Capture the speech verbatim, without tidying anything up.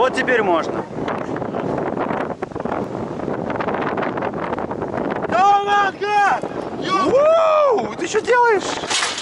Вот теперь можно. Давай, гад! Уу, ты что делаешь?